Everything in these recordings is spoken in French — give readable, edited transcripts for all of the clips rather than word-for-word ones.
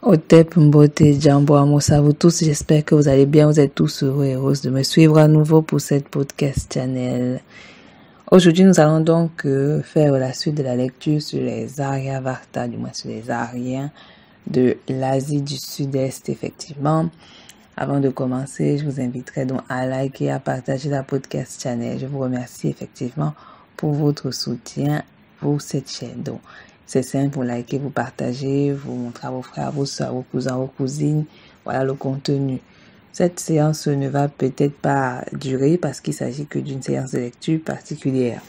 Otep, Mbote, Djambo, Amos, à vous tous, j'espère que vous allez bien, vous êtes tous heureux et heureuses de me suivre à nouveau pour cette podcast channel. Aujourd'hui, nous allons donc faire la suite de la lecture sur les Aryavarta, du moins sur les Aryens de l'Asie du Sud-Est, effectivement. Avant de commencer, je vous inviterai donc à liker, à partager la podcast channel. Je vous remercie effectivement pour votre soutien pour cette chaîne. Donc, c'est simple, vous likez, vous partagez, vous montrez à vos frères, vos soeurs, vos cousins, vos cousines. Voilà le contenu. Cette séance ne va peut-être pas durer parce qu'il s'agit que d'une séance de lecture particulière.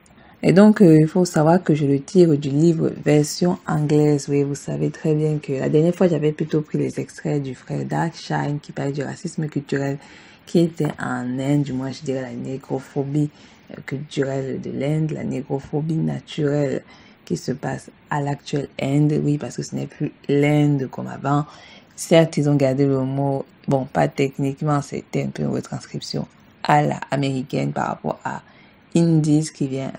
Et donc, il faut savoir que je le tire du livre version anglaise. Oui, vous savez très bien que la dernière fois, j'avais plutôt pris les extraits du frère Dark Shine qui parlait du racisme culturel qui était en Inde, du moins je dirais la négrophobie culturelle de l'Inde, la négrophobie naturelle qui se passe à l'actuelle Inde, oui, parce que ce n'est plus l'Inde comme avant. Certes, ils ont gardé le mot, bon, pas techniquement, c'était un peu une retranscription à la américaine par rapport à Indus qui vient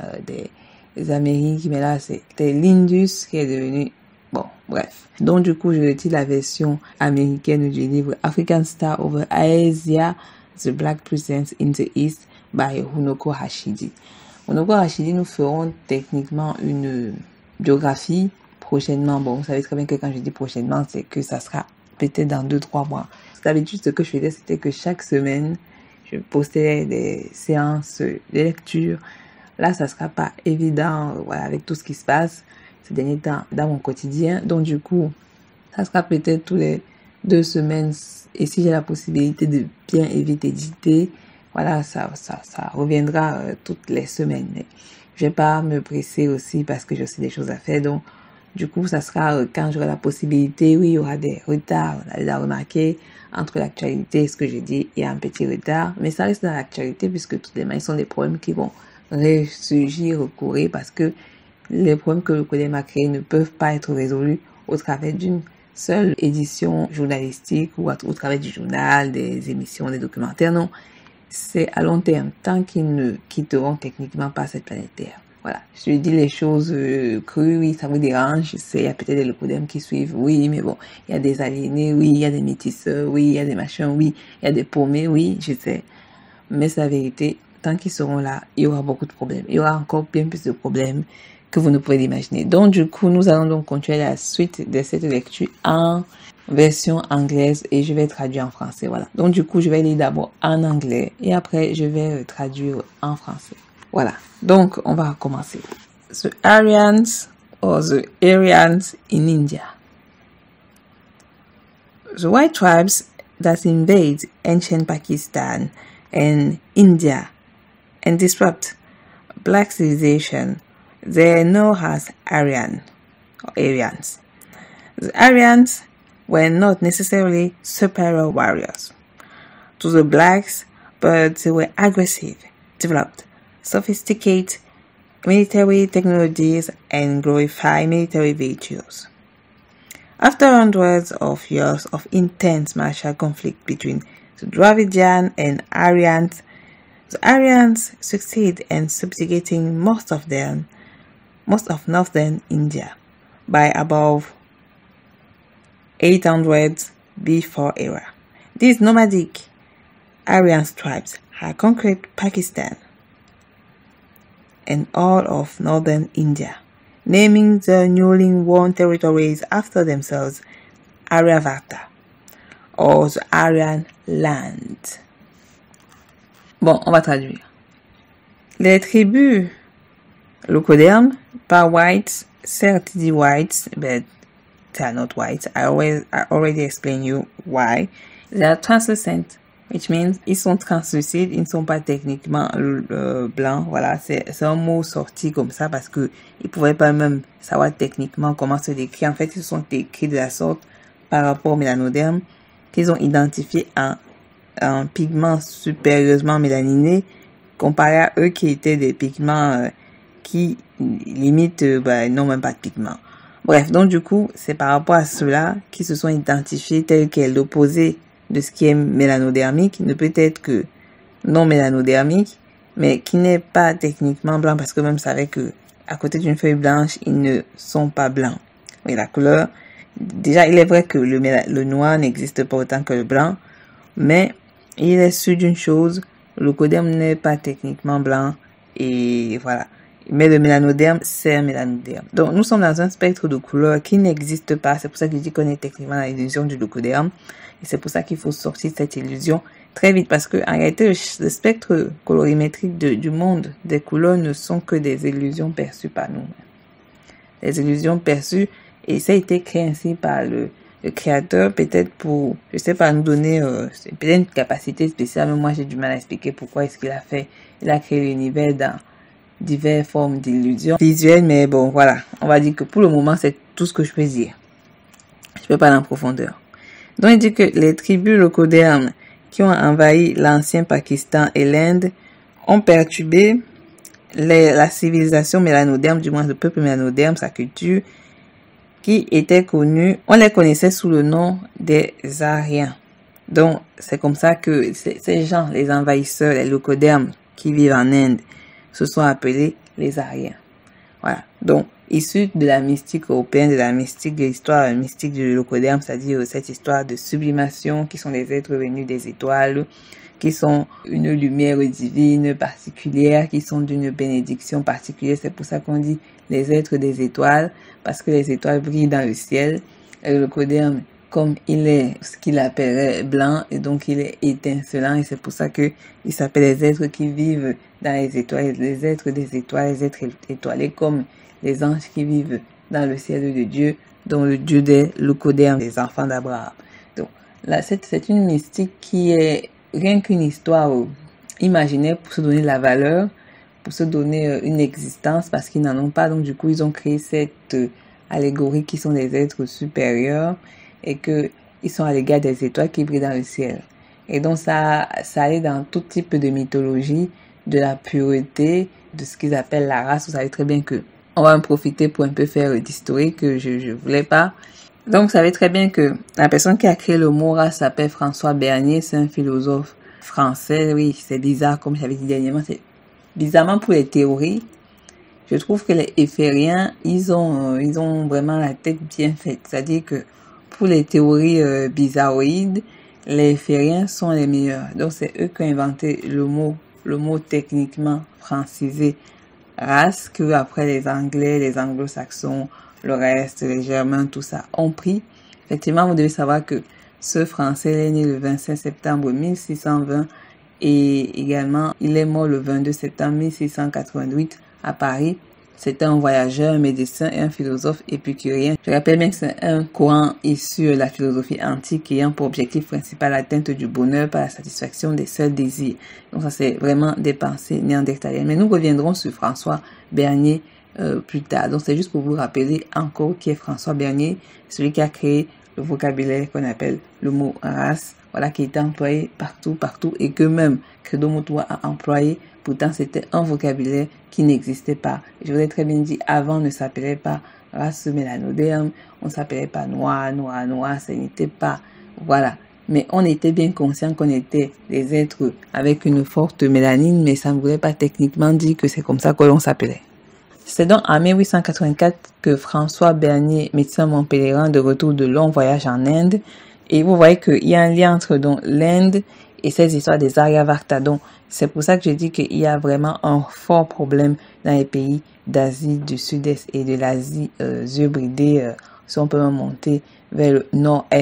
des Amériques, mais là, c'était l'Indus qui est devenu, bon, bref. Donc, du coup, je retire la version américaine du livre African Star over Asia, The Black Presence in the East by Runoko Hashidi. Runoko Hashidi, nous ferons techniquement une biographie prochainement. Bon, vous savez très bien que quand je dis prochainement, c'est que ça sera peut-être dans 2-3 mois. D'habitude, ce que je faisais, c'était que chaque semaine, je postais des séances de lecture. Là, ça sera pas évident, voilà, avec tout ce qui se passe ces derniers temps dans mon quotidien. Donc, du coup, ça sera peut-être tous les 2 semaines. Et si j'ai la possibilité de bien et vite éditer, voilà, ça reviendra toutes les semaines. Mais je vais pas me presser aussi parce que j'ai aussi des choses à faire. Donc, du coup, ça sera quand j'aurai la possibilité. Oui, il y aura des retards. On a déjà remarqué entre l'actualité et ce que j'ai dit, il y a un petit retard. Mais ça reste dans l'actualité puisque tout de même, ce sont des problèmes qui vont ressurgir, recourir parce que les problèmes que le Codem a créés ne peuvent pas être résolus au travers d'une seule édition journalistique ou au travers du journal, des émissions, des documentaires. Non, c'est à long terme, tant qu'ils ne quitteront techniquement pas cette planète Terre. Voilà, je dis les choses crues, oui, ça vous dérange, je sais, il y a peut-être des Lecodem qui suivent, oui, mais bon, il y a des aliénés, oui, il y a des métisseurs, oui, il y a des machins, oui, il y a des paumés, oui, je sais. Mais c'est la vérité, tant qu'ils seront là, il y aura beaucoup de problèmes. Il y aura encore bien plus de problèmes que vous ne pouvez l'imaginer. Donc, du coup, nous allons donc continuer la suite de cette lecture en version anglaise et je vais traduire en français. Voilà. Donc, du coup, je vais lire d'abord en anglais et après, je vais traduire en français. Voilà. Donc, on va commencer. The Aryans or the Aryans in India. The white tribes that invade ancient Pakistan and India and disrupt black civilization, they are known as Aryan or Aryans. The Aryans were not necessarily superior warriors to the blacks, but they were aggressive, developed sophisticated military technologies and glorified military virtues. After hundreds of years of intense martial conflict between the Dravidian and Aryans, the Aryans succeed in subjugating most of northern India by above 800 before era. These nomadic Aryan tribes had conquered Pakistan and all of northern India, naming the newly won territories after themselves Aryavarta, or the Aryan land. Bon, on va traduire. Les tribus Lecodem, pas whites, certes dit whites, but they are not whites. I already explained you why. They are translucent, which means ils sont translucides, ils ne sont pas techniquement blancs. Voilà, c'est un mot sorti comme ça parce que ils pouvaient pas même savoir techniquement comment se décrire. En fait, ils se sont décrits de la sorte par rapport au mélanoderme qu'ils ont identifié un pigment supérieurement mélaninés comparé à eux qui étaient des pigments qui limite n'ont même pas de pigment. Bref, donc du coup, c'est par rapport à ceux-là qui se sont identifiés tel quel. L'opposé de ce qui est mélanodermique ne peut être que non mélanodermique, mais qui n'est pas techniquement blanc parce que même savait que à côté d'une feuille blanche, ils ne sont pas blancs. Oui, la couleur déjà, il est vrai que le noir n'existe pas autant que le blanc, mais il est sûr d'une chose, le leucoderme n'est pas techniquement blanc, et voilà. Mais le mélanoderme, c'est un mélanoderme. Donc, nous sommes dans un spectre de couleurs qui n'existe pas. C'est pour ça que je dis qu'on est techniquement dans l'illusion du leucoderme. Et c'est pour ça qu'il faut sortir de cette illusion très vite. Parce que, en réalité, le spectre colorimétrique du monde des couleurs ne sont que des illusions perçues par nous. Les illusions perçues, et ça a été créé ainsi par le créateur, peut-être pour, je sais pas, nous donner peut-être une capacité spéciale. Mais moi, j'ai du mal à expliquer pourquoi est-ce qu'il a fait. Il a créé l'univers dans diverses formes d'illusions visuelles, mais bon, voilà. On va dire que pour le moment, c'est tout ce que je peux dire. Je peux pas aller en profondeur. Donc, il dit que les tribus leucodermes qui ont envahi l'ancien Pakistan et l'Inde ont perturbé la civilisation mélanoderme, du moins le peuple mélanoderme, sa culture, qui était connue, on les connaissait sous le nom des Aryens. Donc, c'est comme ça que ces gens, les envahisseurs, les leucodermes qui vivent en Inde, se sont appelés les Aryens. Voilà. Donc, issus de la mystique européenne, de la mystique de l'histoire mystique du leucoderme, c'est-à-dire cette histoire de sublimation qui sont les êtres venus des étoiles, qui sont une lumière divine particulière, qui sont d'une bénédiction particulière. C'est pour ça qu'on dit les êtres des étoiles, parce que les étoiles brillent dans le ciel. Et le leucoderme, comme il est ce qu'il appellerait blanc, et donc il est étincelant, et c'est pour ça que il s'appelle les êtres qui vivent dans les étoiles, les êtres des étoiles, les êtres étoilés, comme les anges qui vivent dans le ciel de Dieu, dont le Dieu des leucodermes, des enfants d'Abraham. Donc là, c'est une mystique qui est rien qu'une histoire imaginaire pour se donner la valeur, pour se donner une existence, parce qu'ils n'en ont pas. Donc du coup, ils ont créé cette allégorie qui sont des êtres supérieurs, et que ils sont à l'égard des étoiles qui brillent dans le ciel. Et donc ça allait dans tout type de mythologie, de la pureté, de ce qu'ils appellent la race. Vous savez très bien que on va en profiter pour un peu faire d'historique que je voulais pas. Donc vous savez très bien que la personne qui a créé le mot race s'appelle François Bernier, c'est un philosophe français. Oui, c'est bizarre, comme j'avais dit dernièrement, c'est bizarrement pour les théories. Je trouve que les Éphériens, ils ont vraiment la tête bien faite. C'est-à-dire que pour les théories bizarroïdes, les Éphériens sont les meilleurs. Donc c'est eux qui ont inventé le mot techniquement francisé race, que après les Anglais, les Anglo-Saxons, le reste, les Germains, tout ça ont pris. Effectivement, vous devez savoir que ce Français est né le 25 septembre 1620 et également il est mort le 22 septembre 1688 à Paris. C'était un voyageur, un médecin et un philosophe épicurien. Je rappelle bien que c'est un courant issu de la philosophie antique ayant pour objectif principal l'atteinte du bonheur par la satisfaction des seuls désirs. Donc ça, c'est vraiment des pensées néandertaliennes. Mais nous reviendrons sur François Bernier plus tard. Donc c'est juste pour vous rappeler encore qui est François Bernier, celui qui a créé le vocabulaire qu'on appelle le mot race, voilà, qui était employé partout, et que même Credo Mutwa a employé. Pourtant, c'était un vocabulaire qui n'existait pas. Je vous ai très bien dit, avant, on ne s'appelait pas race mélanoderme, on ne s'appelait pas noir, ça n'était pas, voilà. Mais on était bien conscient qu'on était des êtres avec une forte mélanine, mais ça ne voulait pas techniquement dire que c'est comme ça que l'on s'appelait. C'est donc en 1884 que François Bernier, médecin montpelliérain de retour de long voyage en Inde, et vous voyez qu'il y a un lien entre donc l'Inde et ces histoires des Aryavakta. Donc, c'est pour ça que je dis qu'il y a vraiment un fort problème dans les pays d'Asie du Sud-Est et de l'Asie yeux bridés. Si on peut monter vers le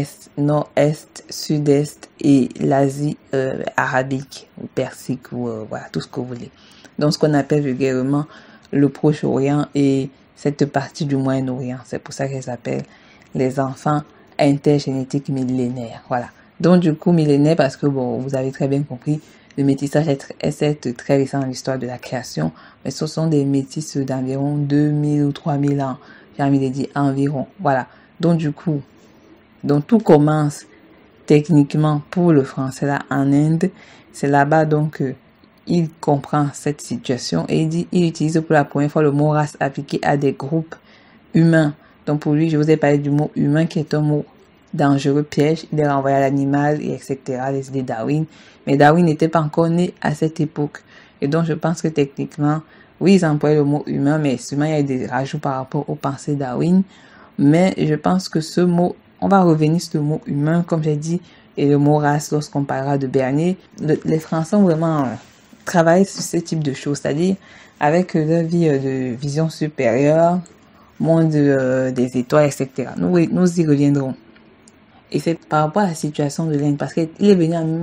nord-est, sud-est et l'Asie arabique ou persique ou voilà, tout ce que vous voulez. Donc, ce qu'on appelle vulgairement le Proche-Orient et cette partie du Moyen-Orient. C'est pour ça qu'elles s'appellent les enfants intergénétiques millénaires. Voilà. Donc, du coup, millénaire, parce que, bon, vous avez très bien compris, le métissage est certes très récent dans l'histoire de la création, mais ce sont des métisses d'environ 2000 ou 3000 ans. J'ai envie de dire environ. Voilà. Donc, du coup, tout commence techniquement pour le français là en Inde. C'est là-bas, donc, il comprend cette situation et il utilise pour la première fois le mot race appliqué à des groupes humains. Donc, pour lui, je vous ai parlé du mot humain qui est un mot dangereux, piège, il est renvoyé à l'animal, et etc., les idées Darwin. Mais Darwin n'était pas encore né à cette époque. Et donc, je pense que techniquement, oui, ils employaient le mot humain, mais sûrement il y a des rajouts par rapport aux pensées Darwin. Mais je pense que ce mot, on va revenir sur le mot humain, comme j'ai dit, et le mot race lorsqu'on parlera de Bernier. Les Français ont vraiment travaillé sur ce type de choses, c'est-à-dire avec leur vie de vision supérieure, monde des étoiles, etc. Nous y reviendrons. Et c'est par rapport à la situation de l'Inde, parce qu'il est venu en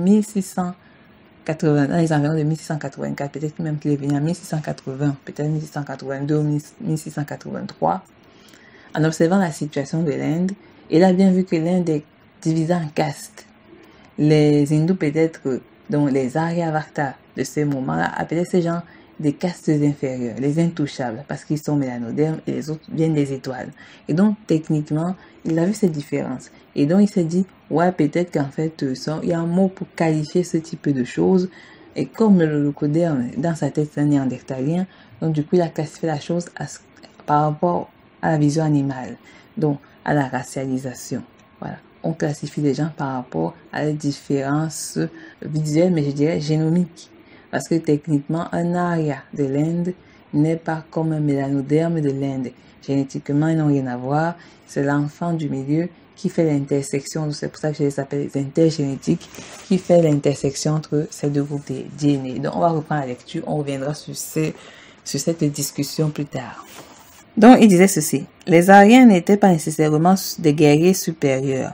1680, dans les environs de 1684, peut-être même qu'il est venu en 1680, peut-être 1682 ou 1683, en observant la situation de l'Inde. Il a bien vu que l'Inde est divisée en castes. Les hindous, peut-être, donc les Aryavata de ce moment-là, appelaient ces gens des castes inférieures, les intouchables, parce qu'ils sont mélanodermes et les autres viennent des étoiles. Et donc, techniquement, il a vu ces différences. Et donc, il s'est dit, ouais, peut-être qu'en fait, il y a un mot pour qualifier ce type de choses. Et comme le locoderme, dans sa tête, c'est un néandertalien, donc du coup, il a classifié la chose par rapport à la vision animale, donc à la racialisation. Voilà. On classifie les gens par rapport à la différence visuelle, mais je dirais génomique. Parce que techniquement, un Arya de l'Inde n'est pas comme un mélanoderme de l'Inde. Génétiquement, ils n'ont rien à voir. C'est l'enfant du milieu qui fait l'intersection. C'est pour ça que je les appelle les intergénétiques, qui fait l'intersection entre ces deux groupes de DNA. Donc, on va reprendre la lecture. On reviendra sur cette discussion plus tard. Donc, il disait ceci. Les Aryens n'étaient pas nécessairement des guerriers supérieurs.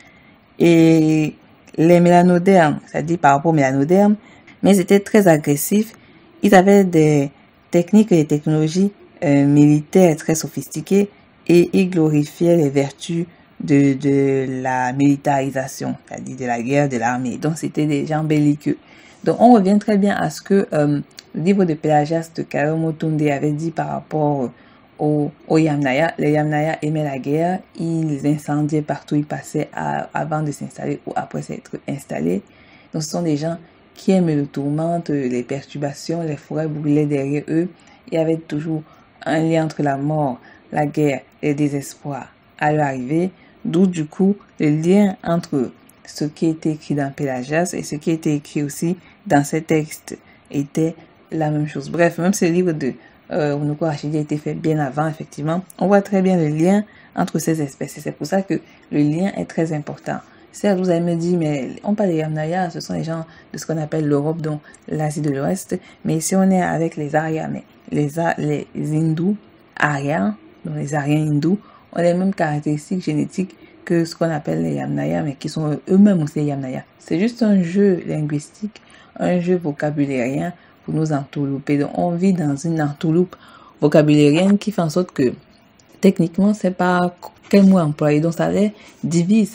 Et les mélanodermes, c'est-à-dire par rapport aux mélanodermes, mais ils étaient très agressifs. Ils avaient des techniques et des technologies militaires très sophistiquées et ils glorifiaient les vertus de la militarisation, c'est-à-dire de la guerre, de l'armée. Donc, c'était des gens belliqueux. Donc, on revient très bien à ce que le livre de Pélagias de Karomo Tunde avait dit par rapport aux Yamnaya. Les Yamnaya aimaient la guerre. Ils incendiaient partout où ils passaient avant de s'installer ou après s'être installés. Donc, ce sont des gens qui aiment le tourment, les perturbations, les forêts brûlaient derrière eux. Il y avait toujours un lien entre la mort, la guerre et le désespoir à leur arrivée. D'où du coup le lien entre ce qui était écrit dans Pélagias et ce qui était écrit aussi dans ces textes était la même chose. Bref, même ce livre de Runoko Rashidi a été fait bien avant, effectivement. On voit très bien le lien entre ces espèces. Et c'est pour ça que le lien est très important. Certes, vous allez me dire, mais on parle des Yamnaya, ce sont les gens de ce qu'on appelle l'Europe, donc l'Asie de l'Ouest. Mais ici, on est avec les Aryas, mais les hindous, Aryans, donc les Aryens hindous, ont les mêmes caractéristiques génétiques que ce qu'on appelle les Yamnaya, mais qui sont eux-mêmes aussi les Yamnaya. C'est juste un jeu linguistique, un jeu vocabulairien pour nous entourlouper. Donc, on vit dans une entourloupe vocabulairienne qui fait en sorte que, techniquement, c'est pas quel mot employer. Donc, ça les divise,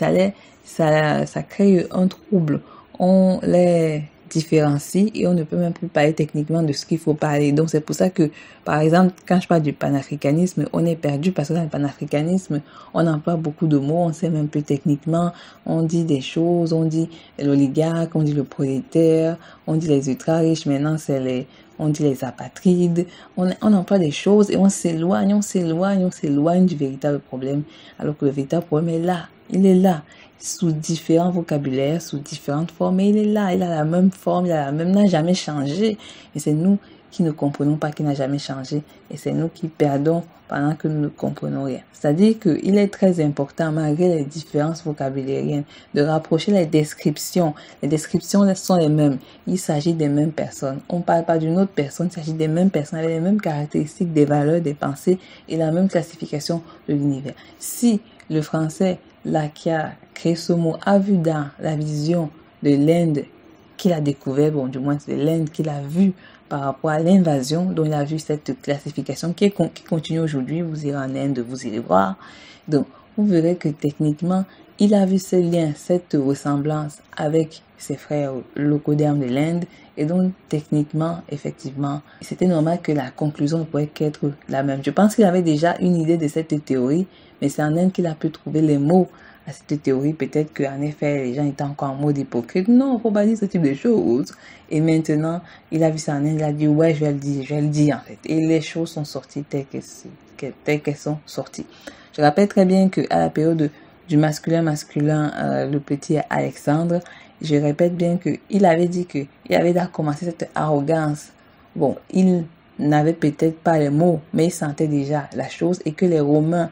ça crée un trouble. On les différencie et on ne peut même plus parler techniquement de ce qu'il faut parler. Donc, c'est pour ça que, par exemple, quand je parle du panafricanisme, on est perdu parce que dans le panafricanisme, on emploie beaucoup de mots, on sait même plus techniquement, on dit des choses, on dit l'oligarque, on dit le prolétaire, on dit les ultra-riches, maintenant on dit les apatrides, on emploie des choses et on s'éloigne du véritable problème, alors que le véritable problème est là, il est là, sous différents vocabulaires, sous différentes formes, mais il est là, il a la même forme, n'a jamais changé, et c'est nous qui ne comprenons pas qu'il n'a jamais changé, et c'est nous qui perdons pendant que nous ne comprenons rien. C'est-à-dire qu'il est très important, malgré les différences vocabulairiennes, de rapprocher les descriptions. Les descriptions sont les mêmes. Il s'agit des mêmes personnes. On ne parle pas d'une autre personne, il s'agit des mêmes personnes avec les mêmes caractéristiques, des valeurs, des pensées et la même classification de l'univers. Si le français, là, qui a créé ce mot, a vu dans la vision de l'Inde qu'il a découvert, bon, du moins c'est l'Inde qu'il a vu par rapport à l'invasion, dont il a vu cette classification qui continue aujourd'hui. Vous irez en Inde, vous irez voir. Donc, vous verrez que techniquement, il a vu ce lien, cette ressemblance avec ses frères locodermes de l'Inde. Et donc, techniquement, effectivement, c'était normal que la conclusion ne pourrait qu'être la même. Je pense qu'il avait déjà une idée de cette théorie, mais c'est en Inde qu'il a pu trouver les mots à cette théorie. Peut-être qu'en effet, les gens étaient encore en mode hypocrite. Non, il ne faut pas dire ce type de choses. Et maintenant, il a vu ça en Inde, il a dit, ouais, je vais le dire en fait. Et les choses sont sorties telles qu'elles sont sorties. Je rappelle très bien qu'à la période du masculin, le petit Alexandre, je répète bien qu'il avait dit qu'il avait déjà commencé cette arrogance. Bon, il n'avait peut-être pas les mots, mais il sentait déjà la chose et que les Romains,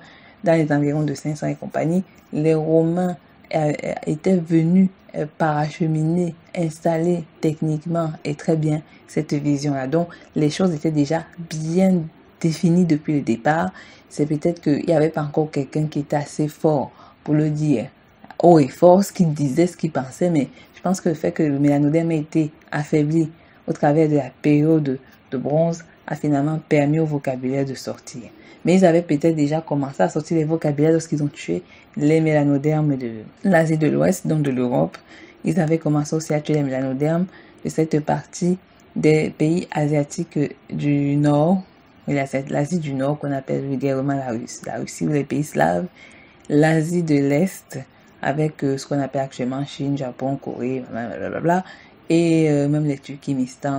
dans les environs de 500 et compagnie, les Romains étaient venus paracheminer, installer techniquement et très bien cette vision-là. Donc, les choses étaient déjà bien définies depuis le départ. C'est peut-être qu'il n'y avait pas encore quelqu'un qui était assez fort pour le dire haut et fort, ce qu'il disait, ce qu'il pensait, mais je pense que le fait que le mélanoderme ait été affaibli au travers de la période de bronze a finalement permis au vocabulaire de sortir. Mais ils avaient peut-être déjà commencé à sortir les vocabulaires lorsqu'ils ont tué les mélanodermes de l'Asie de l'Ouest, donc de l'Europe. Ils avaient commencé aussi à tuer les mélanodermes de cette partie des pays asiatiques du Nord, l'Asie du Nord qu'on appelle vulgairement la Russie ou les pays slaves, l'Asie de l'Est avec ce qu'on appelle actuellement Chine, Japon, Corée, blablabla, et même les Turkménistan,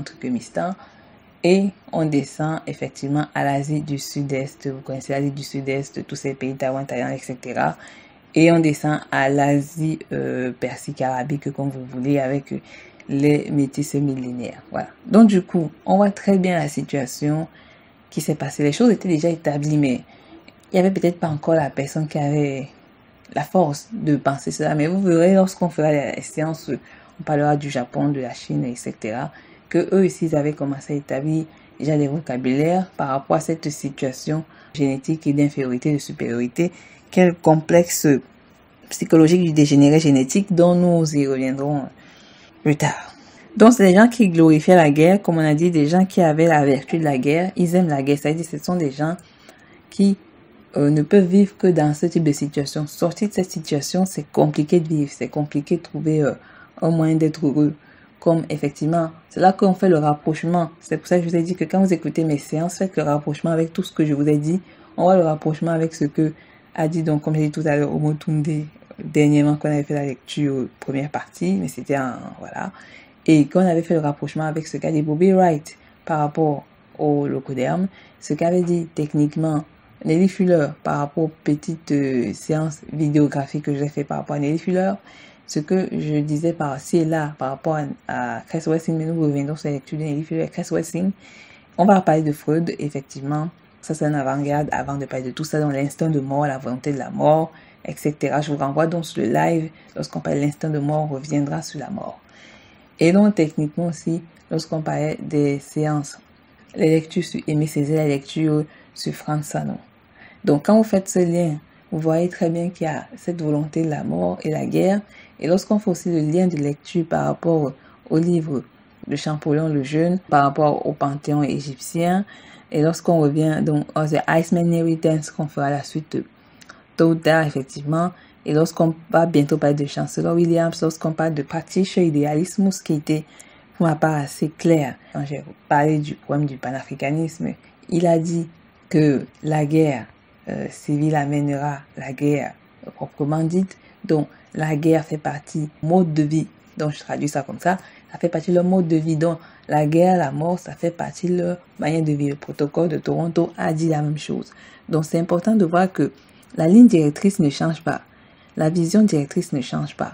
et on descend effectivement à l'Asie du Sud-Est. Vous connaissez l'Asie du Sud-Est, tous ces pays, Taïwan, Thaïlande, etc. Et on descend à l'Asie persique, arabique, comme vous voulez, avec les métis millénaires. Voilà. Donc du coup, on voit très bien la situation qui s'est passée. Les choses étaient déjà établies, mais il n'y avait peut-être pas encore la personne qui avait la force de penser cela. Mais vous verrez, lorsqu'on fera les séances, on parlera du Japon, de la Chine, etc., que eux ici, ils avaient commencé à établir déjà des vocabulaires par rapport à cette situation génétique et d'infériorité, de supériorité, quel complexe psychologique du dégénéré génétique dont nous y reviendrons plus tard. Donc, c'est des gens qui glorifiaient la guerre, comme on a dit, des gens qui avaient la vertu de la guerre, ils aiment la guerre, c'est-à-dire ce sont des gens qui ne peuvent vivre que dans ce type de situation. Sortir de cette situation, c'est compliqué de vivre, c'est compliqué de trouver un moyen d'être heureux. Comme effectivement, c'est là qu'on fait le rapprochement. C'est pour ça que je vous ai dit que quand vous écoutez mes séances, faites le rapprochement avec tout ce que je vous ai dit. On voit le rapprochement avec ce que a dit, donc, comme j'ai dit tout à l'heure, Omotunde, dernièrement, qu'on avait fait la lecture première partie, mais c'était voilà. Et qu'on avait fait le rapprochement avec ce qu'a dit Bobby Wright par rapport au locoderme, ce qu'avait dit techniquement Nelly Fuller par rapport aux petites séances vidéographiques que j'ai fait par rapport à Nelly Fuller, ce que je disais par-ci et là par rapport à Chris Wessing, mais nous reviendrons sur la lecture de Nelly Fuller et Chris Wessing. On va parler de Freud, effectivement. Ça, c'est un avant-garde avant de parler de tout ça dans l'instinct de mort, la volonté de la mort, etc. Je vous renvoie donc sur le live. Lorsqu'on parle de l'instinct de mort, on reviendra sur la mort. Et donc, techniquement aussi, lorsqu'on parlait des séances, les lectures sur Aimé Césaire, les lectures sur Frantz Fanon. Donc, quand vous faites ce lien, vous voyez très bien qu'il y a cette volonté de la mort et la guerre. Et lorsqu'on fait aussi le lien de lecture par rapport au livre de Champollion le Jeune, par rapport au panthéon égyptien, et lorsqu'on revient donc à The Iceman Inheritance, qu'on fera la suite tôt ou tard, effectivement, et lorsqu'on va bientôt parler de Chancellor Williams, lorsqu'on parle de Practitioner Idealismus, qui était pour ma part assez clair quand j'ai parlé du problème du panafricanisme, il a dit que la guerre civile amènera la guerre proprement dite, donc la guerre fait partie mode de vie, donc je traduis ça comme ça fait partie de leur mode de vie, donc la guerre, la mort, ça fait partie de leur manière de vivre. Le protocole de Toronto a dit la même chose. Donc c'est important de voir que la ligne directrice ne change pas, la vision directrice ne change pas.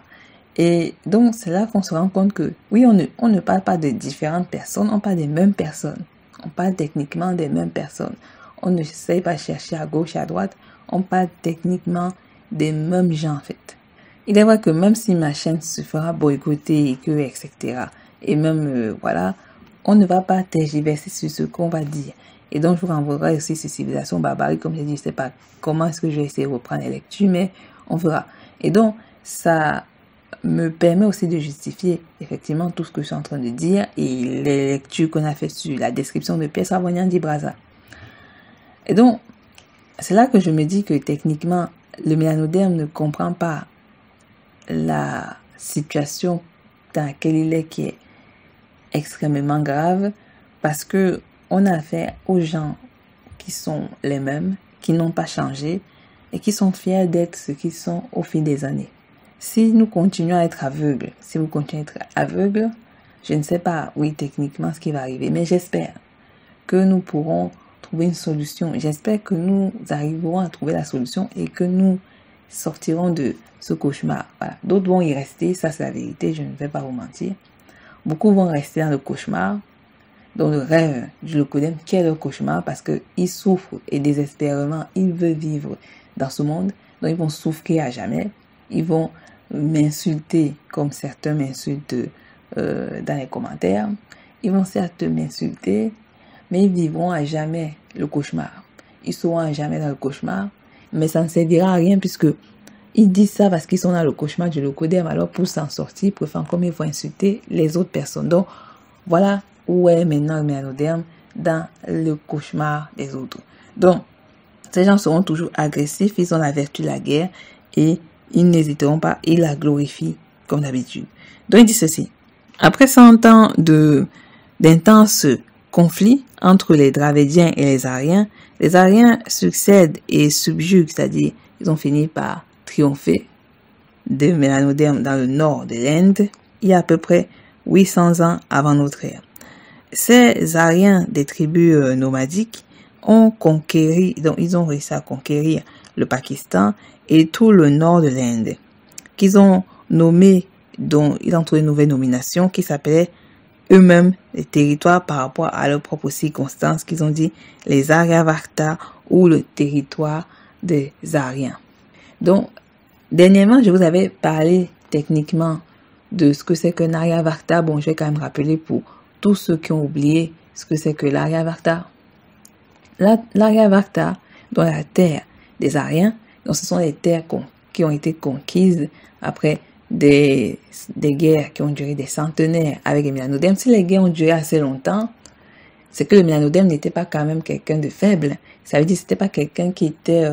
Et donc c'est là qu'on se rend compte que oui, on ne parle pas de différentes personnes, on parle des mêmes personnes, on parle techniquement des mêmes personnes. On ne essaye pas de chercher à gauche et à droite, on parle techniquement des mêmes gens en fait. Il est vrai que même si ma chaîne se fera boycotter et que etc. Et même voilà, on ne va pas tergiverser sur ce qu'on va dire. Et donc je vous renverrai aussi sur Civilisation Barbarie, comme j'ai dit, je ne sais pas comment est-ce que je vais essayer de reprendre les lectures, mais on verra. Et donc ça me permet aussi de justifier effectivement tout ce que je suis en train de dire et les lectures qu'on a fait sur la description de Pierre Savognan d'Ibraza. Et donc, c'est là que je me dis que techniquement, le mélanoderme ne comprend pas la situation dans laquelle il est, qui est extrêmement grave, parce que on a affaire aux gens qui sont les mêmes, qui n'ont pas changé et qui sont fiers d'être ce qu'ils sont au fil des années. Si nous continuons à être aveugles, si vous continuez à être aveugles, je ne sais pas, oui, techniquement, ce qui va arriver, mais j'espère que nous pourrons trouver une solution. J'espère que nous arriverons à trouver la solution et que nous sortirons de ce cauchemar. Voilà. D'autres vont y rester, ça c'est la vérité, je ne vais pas vous mentir. Beaucoup vont rester dans le cauchemar, dans le rêve du locodème qui est leur cauchemar, parce qu'ils souffrent et désespérément, ils veulent vivre dans ce monde. Donc, ils vont souffrir à jamais. Ils vont m'insulter comme certains m'insultent dans les commentaires. Ils vont certes m'insulter, mais ils vivront à jamais le cauchemar. Ils seront à jamais dans le cauchemar, mais ça ne servira à rien puisque ils disent ça parce qu'ils sont dans le cauchemar du leucoderme. Alors pour s'en sortir, ils préfèrent comme ils vont insulter les autres personnes. Donc voilà où est maintenant le mélanoderme dans le cauchemar des autres. Donc ces gens seront toujours agressifs, ils ont la vertu de la guerre et ils n'hésiteront pas, ils la glorifient comme d'habitude. Donc il dit ceci: après 100 ans d'intenses conflits entre les Dravidiens et les Ariens succèdent et subjuguent, c'est-à-dire ils ont fini par triompher de mélanoderme dans le nord de l'Inde il y a à peu près 800 ans avant notre ère. Ces Ariens des tribus nomadiques ont conquéri, donc ils ont réussi à conquérir le Pakistan et tout le nord de l'Inde, qu'ils ont nommé, dont ils ont trouvé une nouvelle nomination qui s'appelait eux-mêmes les territoires par rapport à leurs propres circonstances, qu'ils ont dit les Aryavarta ou le territoire des Ariens. Donc, dernièrement, je vous avais parlé techniquement de ce que c'est qu'un Aryavarta. Bon, je vais quand même rappeler pour tous ceux qui ont oublié ce que c'est que l'Aryavarta. L'Aryavarta, dans la terre des Ariens, donc ce sont les terres qui ont été conquises après des guerres qui ont duré des centenaires avec les mélanodermes. Si les guerres ont duré assez longtemps, c'est que le mélanoderme n'était pas quand même quelqu'un de faible. Ça veut dire que c'était pas quelqu'un qui était,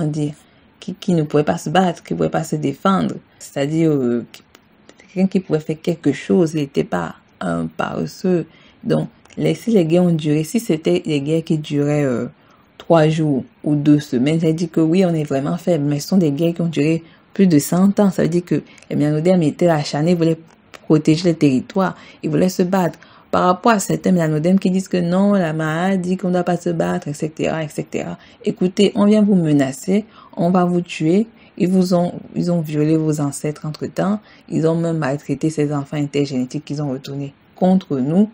qui ne pouvait pas se battre, qui ne pouvait pas se défendre. C'est-à-dire quelqu'un qui pouvait faire quelque chose, il n'était pas un paresseux. Donc, si les guerres ont duré, si c'était des guerres qui duraient 3 jours ou 2 semaines, ça veut dire que oui, on est vraiment faible, mais ce sont des guerres qui ont duré plus de 100 ans. Ça veut dire que les mélanodermes étaient acharnés, ils voulaient protéger le territoire, ils voulaient se battre. Par rapport à certains mélanodermes qui disent que non, la Mahat dit qu'on ne doit pas se battre, etc., etc. Écoutez, on vient vous menacer, on va vous tuer. Ils ont violé vos ancêtres entre-temps. Ils ont même maltraité ces enfants intergénétiques qu'ils ont retournés contre nous.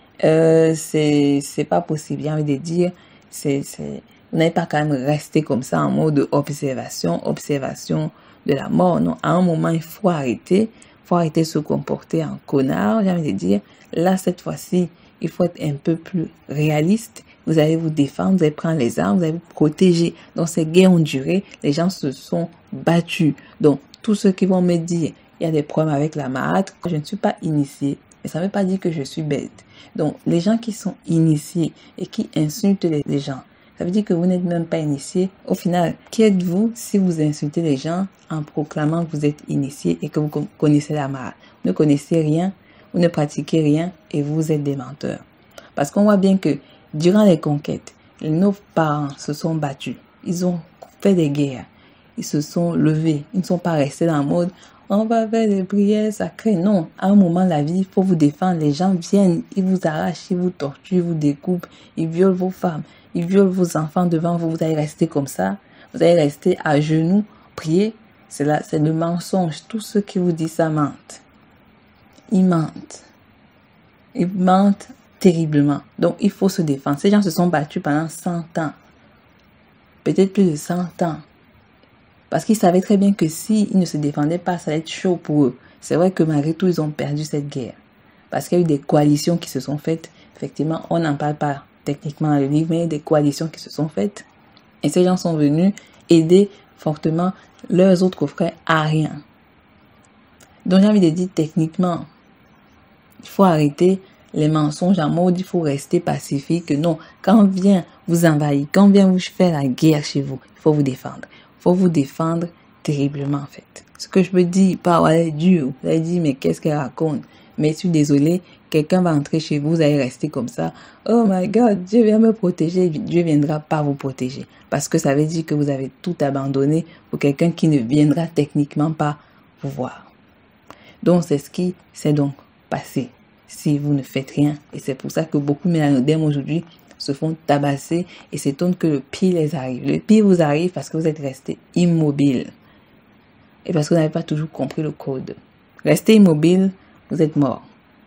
C'est pas possible. J'ai envie de dire, vous n'avez pas quand même resté comme ça en mode observation de la mort. Non, à un moment, il faut arrêter. Il faut arrêter de se comporter en connard. J'ai envie de dire, là, cette fois-ci, il faut être un peu plus réaliste. Vous allez vous défendre, vous allez prendre les armes, vous allez vous protéger. Donc, ces guerres ont duré, les gens se sont battus. Donc, tous ceux qui vont me dire, il y a des problèmes avec la Mahat, je ne suis pas initié. Mais ça ne veut pas dire que je suis bête. Donc, les gens qui sont initiés et qui insultent les gens, ça veut dire que vous n'êtes même pas initié. Au final, qui êtes-vous si vous insultez les gens en proclamant que vous êtes initié et que vous connaissez la Mahat? Vous ne connaissez rien, vous ne pratiquez rien et vous êtes des menteurs. Parce qu'on voit bien que durant les conquêtes, nos parents se sont battus. Ils ont fait des guerres. Ils se sont levés. Ils ne sont pas restés dans le mode on va faire des prières sacrées. Non, à un moment de la vie, il faut vous défendre. Les gens viennent, ils vous arrachent, ils vous torturent, ils vous découpent, ils violent vos femmes, ils violent vos enfants devant vous. Vous allez rester comme ça. Vous allez rester à genoux, prier. C'est le mensonge. Tous ceux qui vous disent ça mentent. Ils mentent. Ils mentent terriblement. Donc, il faut se défendre. Ces gens se sont battus pendant 100 ans. Peut-être plus de 100 ans. Parce qu'ils savaient très bien que s'ils ne se défendaient pas, ça allait être chaud pour eux. C'est vrai que malgré tout, ils ont perdu cette guerre. Parce qu'il y a eu des coalitions qui se sont faites. Effectivement, on n'en parle pas techniquement dans le livre, mais il y a des coalitions qui se sont faites. Et ces gens sont venus aider fortement leurs autres frères ariens. Donc j'ai envie de dire techniquement, il faut arrêter les mensonges en mode il faut rester pacifique. Non, quand on vient vous envahir, quand on vient vous faire la guerre chez vous, il faut vous défendre. Il faut vous défendre terriblement en fait. Ce que je me dis, pas ouais, dur. Vous allez dire mais qu'est-ce qu'elle raconte? Mais je suis désolée, quelqu'un va entrer chez vous, vous allez rester comme ça. Oh my God, Dieu vient me protéger. Dieu viendra pas vous protéger. Parce que ça veut dire que vous avez tout abandonné pour quelqu'un qui ne viendra techniquement pas vous voir. Donc c'est ce qui s'est donc passé si vous ne faites rien. Et c'est pour ça que beaucoup de mélanodermes aujourd'hui se font tabasser et s'étonnent que le pire les arrive. Le pire vous arrive parce que vous êtes resté immobile. Et parce que vous n'avez pas toujours compris le code. Restez immobile, vous êtes mort.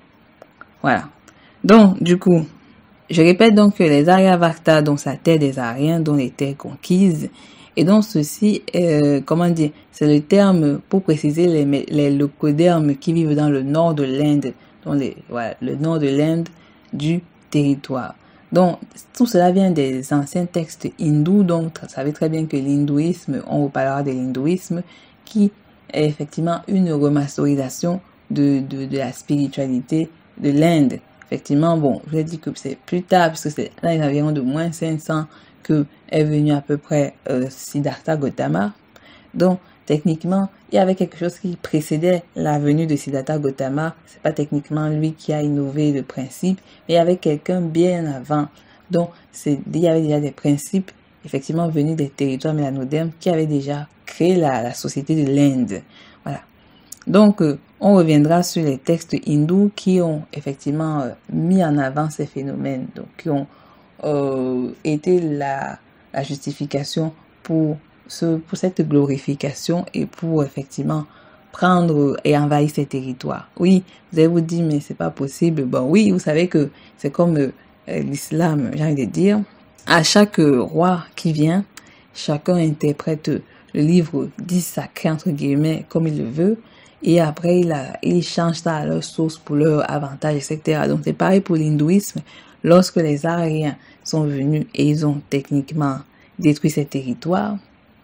Voilà. Donc, du coup, je répète donc que les Aryavarta, donc sa terre des Ariens, dont les terres conquises, Et donc ceci, comment dire, c'est le terme pour préciser les leucodermes qui vivent dans le nord de l'Inde, voilà, le nord de l'Inde du territoire. Donc tout cela vient des anciens textes hindous, donc vous savez très bien que l'hindouisme, on vous parlera de l'hindouisme, qui est effectivement une remasterisation de la spiritualité de l'Inde. Effectivement, bon, je vous ai dit que c'est plus tard, puisque c'est dans les environs de moins 500 que est venu à peu près Siddhartha Gautama. Donc, techniquement, il y avait quelque chose qui précédait la venue de Siddhartha Gautama. C'est pas techniquement lui qui a innové le principe, mais il y avait quelqu'un bien avant. Donc, il y avait déjà des principes, effectivement, venus des territoires mélanodermes qui avaient déjà créé la société de l'Inde. Voilà. Donc, on reviendra sur les textes hindous qui ont effectivement mis en avant ces phénomènes, donc qui ont été la justification pour cette glorification et pour effectivement prendre et envahir ces territoires. Oui, vous allez vous dire, mais c'est pas possible. Bon, oui, vous savez que c'est comme l'islam, j'ai envie de dire. À chaque roi qui vient, chacun interprète le livre dit sacré, entre guillemets, comme il le veut. Et après, il change ça à leur sauce pour leur avantage, etc. Donc, c'est pareil pour l'hindouisme. Lorsque les Aryens sont venus et ils ont techniquement détruit ces territoires,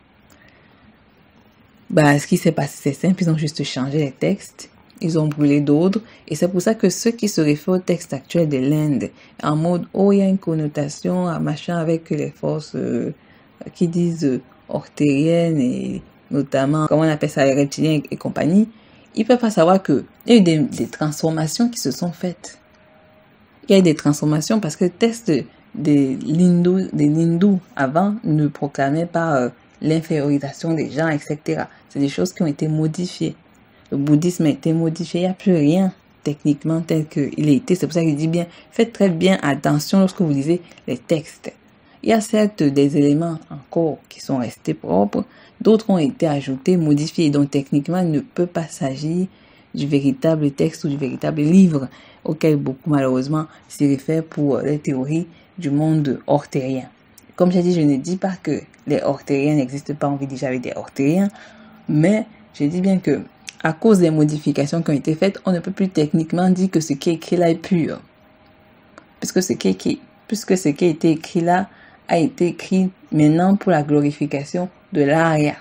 ce qui s'est passé, c'est simple. Ils ont juste changé les textes. Ils ont brûlé d'autres. Et c'est pour ça que ceux qui se réfèrent au texte actuel de l'Inde, en mode, oh, il y a une connotation à machin avec les forces qui disent ortériennes et notamment, comment on appelle ça, les reptiliens et compagnie, ils ne peuvent pas savoir qu'il y a eu des transformations qui se sont faites. Il y a eu des transformations parce que le texte des hindous avant ne proclamait pas l'infériorisation des gens, etc. C'est des choses qui ont été modifiées. Le bouddhisme a été modifié. Il n'y a plus rien techniquement tel qu'il était. C'est pour ça qu'il dit bien, faites très bien attention lorsque vous lisez les textes. Il y a certes des éléments encore qui sont restés propres, d'autres ont été ajoutés, modifiés, donc techniquement il ne peut pas s'agir du véritable texte ou du véritable livre auquel beaucoup malheureusement s'y réfèrent pour les théories du monde ortérien. Comme j'ai dit, je ne dis pas que les ortériens n'existent pas, on vit déjà avec des ortériens, mais je dis bien que à cause des modifications qui ont été faites, on ne peut plus techniquement dire que ce qui est écrit là est pur. Puisque ce qui a été écrit là a été écrit maintenant pour la glorification de l'Arya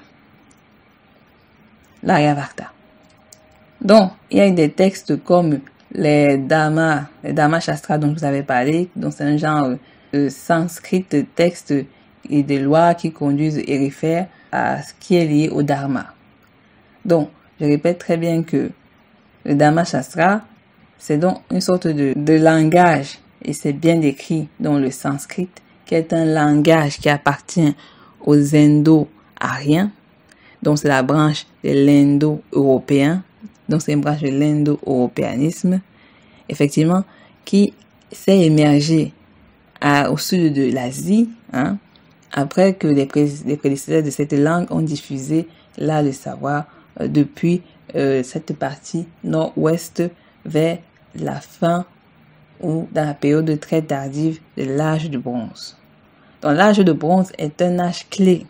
Varta. Donc, il y a des textes comme les Dhamma Shastra dont je vous avais parlé, donc c'est un genre de sanskrit de textes et de lois qui conduisent et réfèrent à ce qui est lié au Dharma. Donc, je répète très bien que le Dhamma Shastra, c'est donc une sorte de langage, et c'est bien décrit dans le sanskrit, qui est un langage qui appartient aux Indo-Ariens, donc c'est la branche de l'Indo-Européen, donc c'est une branche de l'Indo-Européanisme, effectivement, qui s'est émergée au sud de l'Asie, après que les prédécesseurs de cette langue ont diffusé là le savoir depuis cette partie nord-ouest vers la fin ou dans la période très tardive de l'âge de bronze. Donc l'âge de bronze est un âge clé.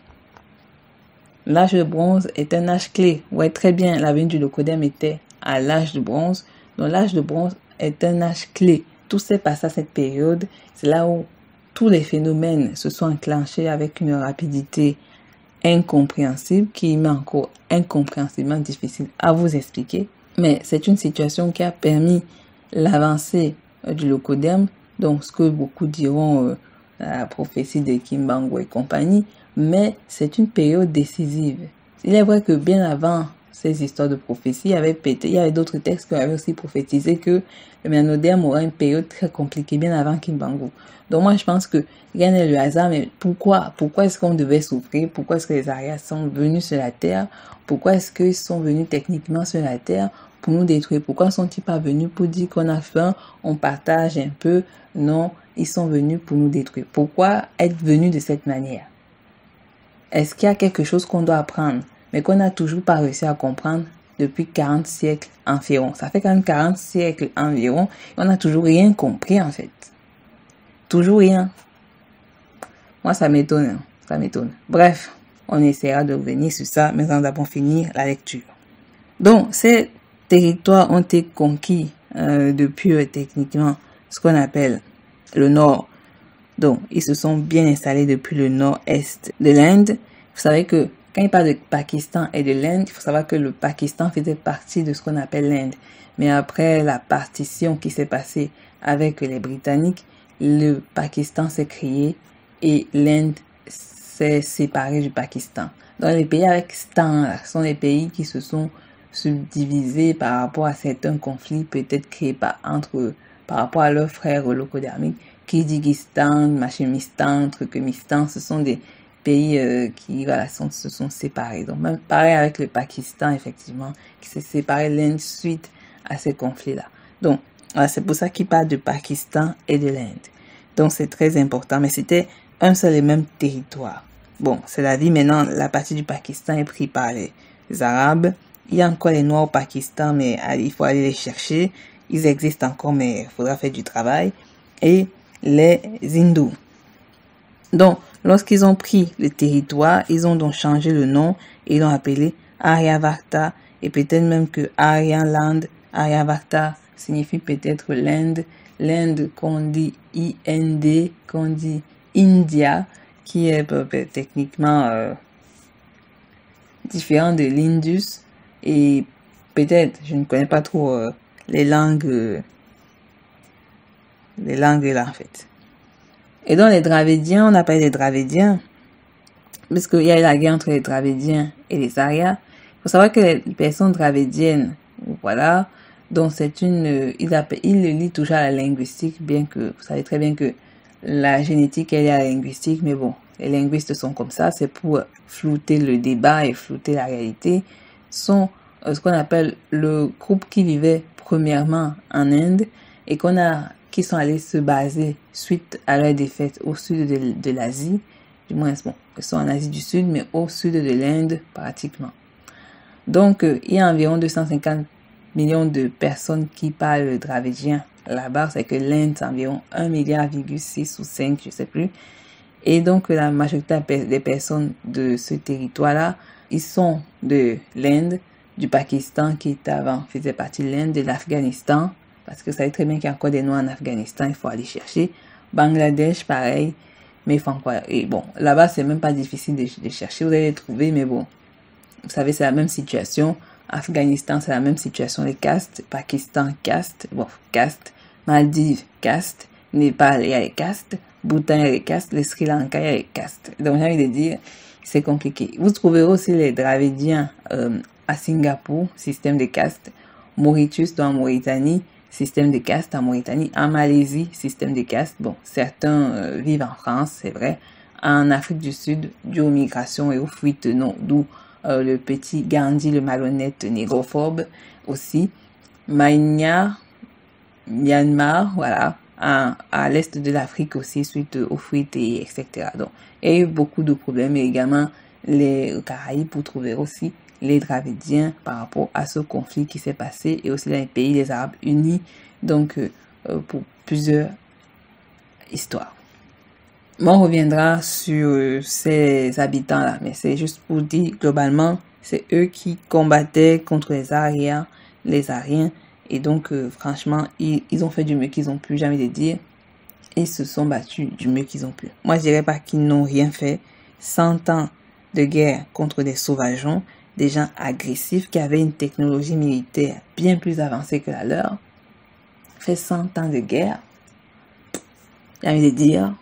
L'âge de bronze est un âge clé. Ouais, très bien, la venue du leucoderme était à l'âge de bronze. Donc l'âge de bronze est un âge clé. Tout s'est passé à cette période. C'est là où tous les phénomènes se sont enclenchés avec une rapidité incompréhensible, qui m'est encore incompréhensiblement difficile à vous expliquer. Mais c'est une situation qui a permis l'avancée du leucoderme, donc ce que beaucoup diront la prophétie de Kimbangu et compagnie, mais c'est une période décisive. Il est vrai que bien avant ces histoires de prophétie, il y avait d'autres textes qui avaient aussi prophétisé que le mélanoderme aurait une période très compliquée bien avant Kimbangu. Donc moi je pense que rien n'est le hasard, mais pourquoi est-ce qu'on devait souffrir? Pourquoi est-ce que les Aryas sont venus sur la terre? Pourquoi est-ce qu'ils sont venus techniquement sur la terre pour nous détruire? Pourquoi ne sont-ils pas venus pour dire qu'on a faim, on partage un peu? Non, ils sont venus pour nous détruire. Pourquoi être venus de cette manière? Est-ce qu'il y a quelque chose qu'on doit apprendre, mais qu'on n'a toujours pas réussi à comprendre depuis 40 siècles environ? Ça fait quand même 40 siècles environ, et on n'a toujours rien compris en fait. Toujours rien. Moi, ça m'étonne. Bref, On essaiera de revenir sur ça, mais nous avons fini la lecture. Donc, ces territoires ont été conquis depuis techniquement ce qu'on appelle le nord. Donc, ils se sont bien installés depuis le nord-est de l'Inde. Vous savez que quand il parle de Pakistan et de l'Inde, il faut savoir que le Pakistan faisait partie de ce qu'on appelle l'Inde. Mais après la partition qui s'est passée avec les Britanniques, le Pakistan s'est créé et l'Inde s'est séparée du Pakistan. Donc, les pays avec Stan sont les pays qui se sont subdivisés par rapport à certains conflits peut-être créés par rapport à leurs frères locodérmiques. Kyrgyzstan, Machimistan, Turkménistan, ce sont des pays qui se sont séparés. Donc même pareil avec le Pakistan, effectivement, qui s'est séparé l'Inde suite à ces conflits-là. Donc c'est pour ça qu'il parle de Pakistan et de l'Inde. Donc c'est très important, mais c'était un seul et même territoire. Bon, c'est la vie maintenant, la partie du Pakistan est prise par les Arabes. Il y a encore les Noirs au Pakistan, mais il faut aller les chercher. Ils existent encore, mais il faudra faire du travail. Et les hindous. Donc, lorsqu'ils ont pris le territoire, ils ont donc changé le nom et l'ont appelé Aryavarta, et peut-être même que Aryaland, Aryavarta signifie peut-être l'Inde, l'Inde qu'on dit IND, qu'on dit India, qui est techniquement différent de l'Indus, et peut-être, je ne connais pas trop les langues là en fait. Et donc les Dravidiens, on appelle les Dravidiens parce qu'il y a eu la guerre entre les Dravidiens et les Aryas. Il faut savoir que les personnes dravidiennes, voilà, donc c'est il le lie toujours à la linguistique, bien que vous savez très bien que la génétique elle est à la linguistique, mais bon, les linguistes sont comme ça, c'est pour flouter le débat et flouter la réalité. Sont ce qu'on appelle le groupe qui vivait premièrement en Inde et qui sont allés se baser suite à leur défaite au sud de l'Asie, du moins bon, ils sont en Asie du Sud, mais au sud de l'Inde pratiquement. Donc il y a environ 250 millions de personnes qui parlent dravidien là-bas, c'est que l'Inde c'est environ 1,6 milliard ou 5, je sais plus. Et donc la majorité des personnes de ce territoire-là, ils sont de l'Inde, du Pakistan qui avant faisait partie de l'Inde, de l'Afghanistan, parce que vous savez très bien qu'il y a encore des Noirs en Afghanistan, il faut aller chercher. Bangladesh, pareil, mais il faut encore... Et bon, là-bas, c'est même pas difficile de chercher, vous allez les trouver, mais bon, vous savez, c'est la même situation. Afghanistan, c'est la même situation, les castes. Pakistan, caste. Bon, caste. Maldives, caste. Népal, il y a les castes. Bhoutan, il y a les castes. Le Sri Lanka, il y a les castes. Donc, j'ai envie de dire, c'est compliqué. Vous trouverez aussi les Dravidiens à Singapour, système de castes. Mauritius, dans Mauritanie, système de castes en Mauritanie. En Malaisie, système de castes. Bon, certains vivent en France, c'est vrai. En Afrique du Sud, dû aux migrations et aux fuites, non, d'où le petit Gandhi, le malhonnête négrophobe aussi. Myanmar, voilà, à l'est de l'Afrique aussi, suite aux fuites, et etc. Donc, il y a eu beaucoup de problèmes, et également les Caraïbes, vous trouverez aussi les Dravidiens par rapport à ce conflit qui s'est passé, et aussi dans les pays des Arabes unis, donc pour plusieurs histoires. On reviendra sur ces habitants-là, mais c'est juste pour dire, globalement, c'est eux qui combattaient contre les Aryens, et donc, franchement, ils ont fait du mieux qu'ils ont pu, j'ai envie de dire, ils se sont battus du mieux qu'ils ont pu. Moi, je dirais pas qu'ils n'ont rien fait. 100 ans de guerre contre des sauvageons, des gens agressifs qui avaient une technologie militaire bien plus avancée que la leur, fait 100 ans de guerre, j'ai envie de dire,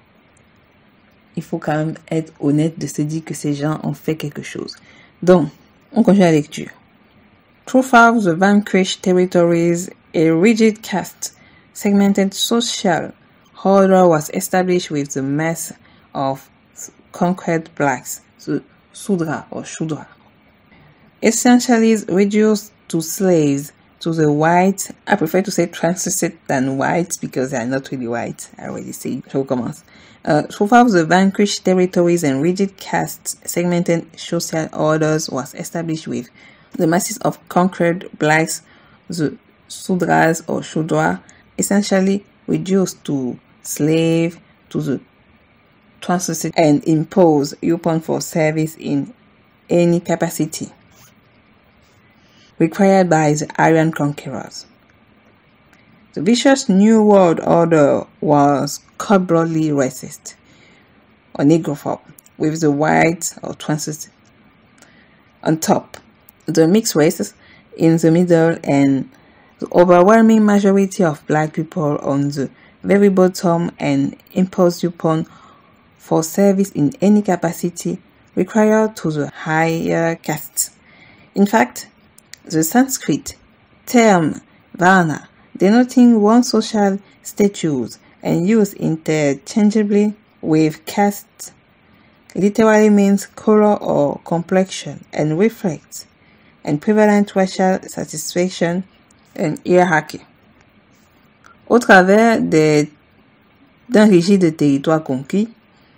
il faut quand même être honnête de se dire que ces gens ont fait quelque chose. Donc, on continue la lecture. Throughout the vanquished territories, a rigid caste, segmented social order was established with the mass of conquered blacks, so Sudra or Shudra, essentially reduced to slaves to the white. I prefer to say translucent than white because they are not really white. I already said. So commence. Throughout the vanquished territories and rigid castes, segmented social orders was established with the masses of conquered blacks, the Sudras or Shudra, essentially reduced to slave to the translucent and imposed upon for service in any capacity required by the Aryan conquerors. The vicious New World Order was cold-bloodedly racist or negrophobe, with the whites or trances on top, the mixed races in the middle, and the overwhelming majority of black people on the very bottom, and imposed upon for service in any capacity required to the higher castes. In fact, the Sanskrit term Varna, denoting one social status and used interchangeably with caste, literally means color or complexion, and reflects and prevalent racial satisfaction and hierarchy. Au travers d'un rigide territoire conquis,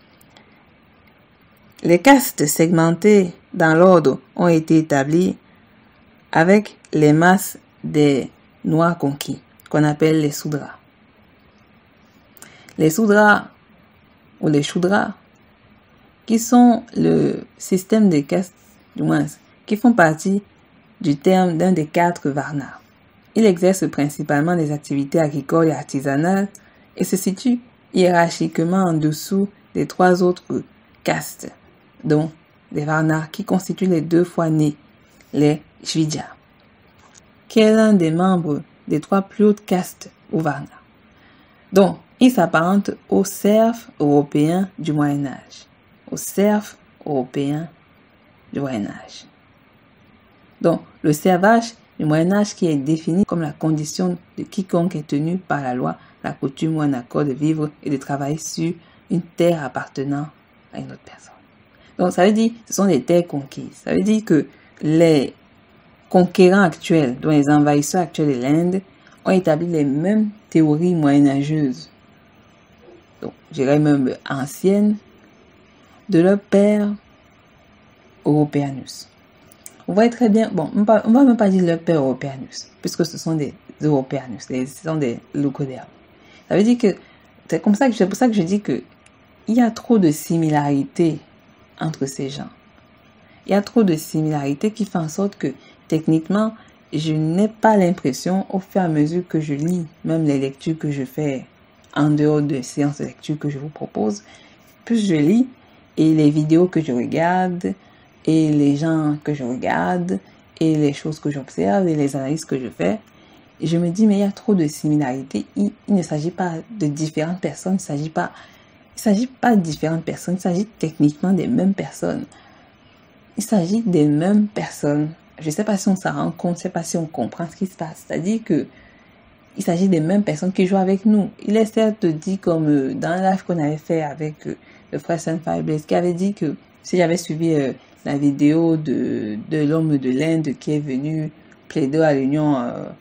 les castes segmentées dans l'ordre ont été établies avec les masses des noirs conquis, qu'on appelle les Sudras. Les Sudras ou les Shudras, qui sont le système de castes, du moins, qui font partie du terme d'un des 4 Varnas. Ils exercent principalement des activités agricoles et artisanales et se situent hiérarchiquement en dessous des 3 autres castes, dont les Varnas qui constituent les 2 fois nés, les Shvidya, qui est l'un des membres des 3 plus hautes castes ou Varnas. Donc, ils s'apparentent aux serfs européens du Moyen-Âge. Aux serfs européens du Moyen-Âge. Donc, le servage du Moyen-Âge qui est défini comme la condition de quiconque est tenu par la loi, la coutume ou un accord de vivre et de travailler sur une terre appartenant à une autre personne. Donc, ça veut dire que ce sont des terres conquises. Ça veut dire que les conquérants actuels, dont les envahisseurs actuels de l'Inde, ont établi les mêmes théories moyenâgeuses, donc je dirais même anciennes, de leur père Europeanus. Vous voyez très bien, bon, on va même pas dire leur père Europeanus, puisque ce sont des Europeanus, ce sont des Leucodermes. Ça veut dire que, c'est pour ça que je dis que il y a trop de similarités entre ces gens. Il y a trop de similarités qui font en sorte que, techniquement, je n'ai pas l'impression, au fur et à mesure que je lis, même les lectures que je fais en dehors de séances de lecture que je vous propose, plus je lis, et les vidéos que je regarde, et les gens que je regarde, et les choses que j'observe, et les analyses que je fais, je me dis, mais il y a trop de similarités. Il ne s'agit pas de différentes personnes, il ne s'agit pas de différentes personnes, il s'agit techniquement des mêmes personnes. Il s'agit des mêmes personnes. Je ne sais pas si on s'en rend compte, je ne sais pas si on comprend ce qui se passe. C'est-à-dire que il s'agit des mêmes personnes qui jouent avec nous. Il est certes dit, comme dans le live qu'on avait fait avec le frère Sunfireblaze, qui avait dit que si j'avais suivi la vidéo de l'homme de l'Inde qui est venu plaider à l'Union,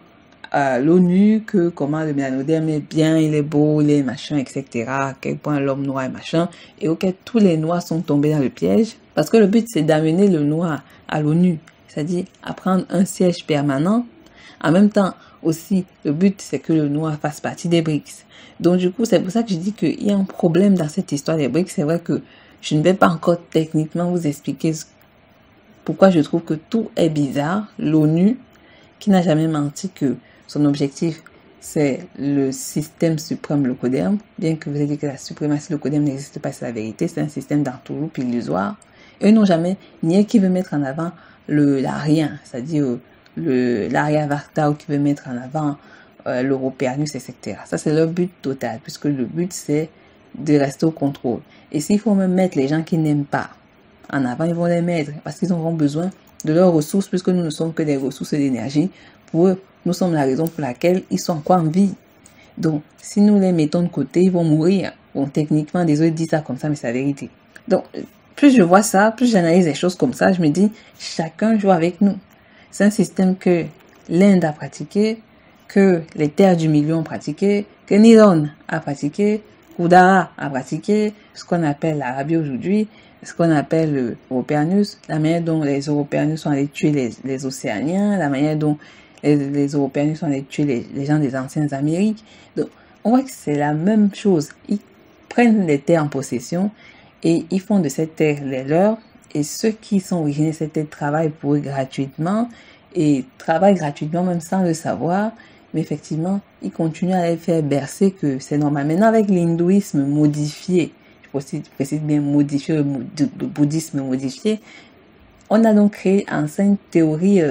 à l'ONU, que comment le mélanoderme est bien, il est beau, il est machin, etc. À quel point l'homme noir est machin, et auquel tous les noirs sont tombés dans le piège. Parce que le but, c'est d'amener le noir à l'ONU, c'est-à-dire à prendre un siège permanent. En même temps, aussi, le but, c'est que le noir fasse partie des BRICS. Donc, du coup, c'est pour ça que je dis qu'il y a un problème dans cette histoire des BRICS. C'est vrai que je ne vais pas encore techniquement vous expliquer pourquoi je trouve que tout est bizarre. L'ONU, qui n'a jamais menti que son objectif, c'est le système suprême leucoderme, bien que vous ayez dit que la suprématie leucoderme n'existe pas, c'est la vérité, c'est un système d'entourloupe illusoire. Eux n'ont jamais nié qui veut mettre en avant l'arien, c'est-à-dire l'Aryavarta, ou qui veut mettre en avant l'Europeanus, etc. Ça, c'est leur but total, puisque le but, c'est de rester au contrôle. Et s'il faut même mettre les gens qui n'aiment pas en avant, ils vont les mettre, parce qu'ils auront besoin de leurs ressources, puisque nous ne sommes que des ressources d'énergie. Pour eux, nous sommes la raison pour laquelle ils sont encore en vie. Donc, si nous les mettons de côté, ils vont mourir. Bon, techniquement, désolé de dire ça comme ça, mais c'est la vérité. Donc, plus je vois ça, plus j'analyse les choses comme ça, je me dis, chacun joue avec nous. C'est un système que l'Inde a pratiqué, que les terres du milieu ont pratiqué, que Niron a pratiqué, Kudara a pratiqué, ce qu'on appelle l'Arabie aujourd'hui, ce qu'on appelle l'Europeanus, la manière dont les Europeanus sont allés tuer les Océaniens, la manière dont les Européanus sont allés tuer les gens des anciennes Amériques. Donc, on voit que c'est la même chose. Ils prennent les terres en possession et ils font de cette terre les leurs Et ceux qui sont originaires, c'était travail pour eux gratuitement et travaillent gratuitement même sans le savoir. Mais effectivement, ils continuent à les faire bercer que c'est normal. Maintenant, avec l'hindouisme modifié, je précise bien modifié, le bouddhisme modifié, on a donc créé une théorie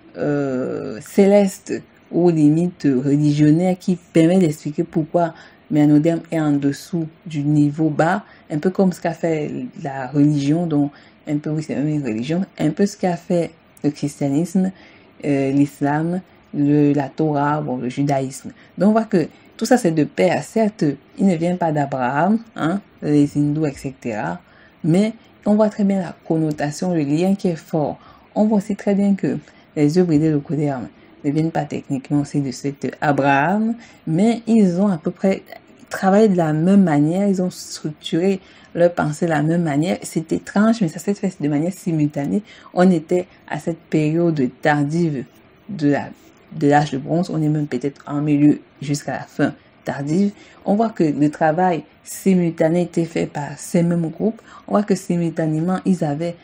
céleste ou limite religionnaire qui permet d'expliquer pourquoi Méanoderm est en dessous du niveau bas, un peu comme ce qu'a fait la religion, donc un peu, oui, c'est même une religion, un peu ce qu'a fait le christianisme, l'islam, la Torah, bon, le judaïsme. Donc on voit que tout ça c'est de pair. Certes, il ne vient pas d'Abraham, hein, les hindous, etc. Mais on voit très bien la connotation, le lien qui est fort. On voit aussi très bien que les œuvres de Locoderm ne viennent pas techniquement aussi de cet Abraham, mais ils ont à peu près travaillé de la même manière, ils ont structuré leur pensée de la même manière. C'est étrange, mais ça s'est fait de manière simultanée. On était à cette période tardive de l'âge de bronze, on est même peut-être en milieu jusqu'à la fin tardive. On voit que le travail simultané était fait par ces mêmes groupes. On voit que simultanément, ils avaient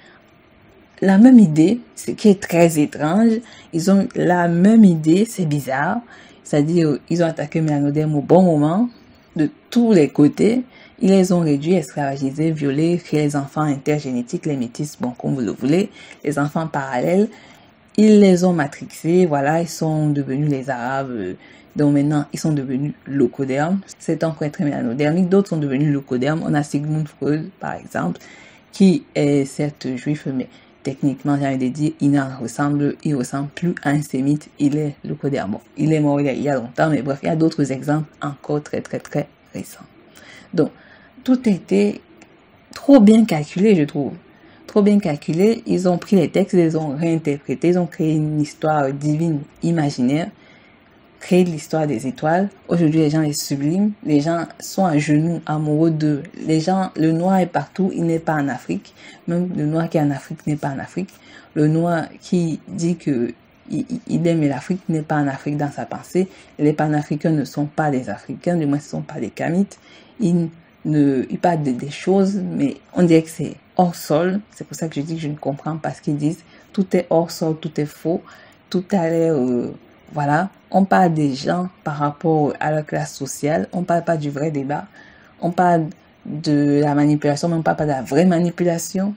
la même idée, ce qui est très étrange. Ils ont la même idée, c'est bizarre. C'est-à-dire, ils ont attaqué Méanoderm au bon moment, de tous les côtés. Ils les ont réduits, esclavagisés, violés, créé les enfants intergénétiques, les métis, bon, comme vous le voulez, les enfants parallèles. Ils les ont matrixés, voilà, ils sont devenus les Arabes. Donc maintenant, ils sont devenus Locoderm. C'est encore très méanodermique. D'autres sont devenus Locoderm. On a Sigmund Freud, par exemple, qui est certes juif, mais techniquement, j'ai envie de dire, il ressemble plus à un sémite. Il est Locoderm. Bon, il est mort il y a longtemps, mais bref, il y a d'autres exemples encore très récents. Donc, tout était trop bien calculé, je trouve. Trop bien calculé. Ils ont pris les textes, ils les ont réinterprétés, ils ont créé une histoire divine imaginaire, créé l'histoire des étoiles. Aujourd'hui, les gens les subliment. Les gens sont à genoux, amoureux d'eux. Les gens, le noir est partout, il n'est pas en Afrique. Même le noir qui est en Afrique n'est pas en Afrique. Le noir qui dit que il aime l'Afrique n'est pas en Afrique dans sa pensée. Les panafricains ne sont pas des Africains, du moins ce ne sont pas des Kamites. Ils parlent des choses, mais on dirait que c'est hors sol. C'est pour ça que je dis que je ne comprends pas ce qu'ils disent. Tout est hors sol, tout est faux. Tout a l'air... voilà, on parle des gens par rapport à leur classe sociale, on parle pas du vrai débat, on parle de la manipulation, mais on parle pas de la vraie manipulation.